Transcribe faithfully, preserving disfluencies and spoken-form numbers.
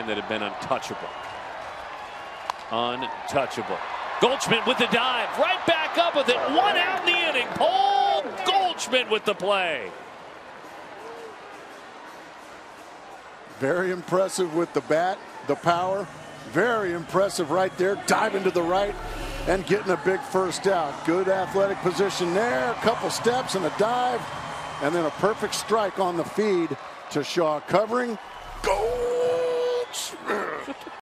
that have been untouchable. Untouchable. Goldschmidt with the dive, right back up with it. One out in the inning. Paul Goldschmidt with the play. Very impressive with the bat, the power. Very impressive right there, diving to the right and getting a big first out. Good athletic position there, a couple steps and a dive, and then a perfect strike on the feed to Shaw, covering. Goal!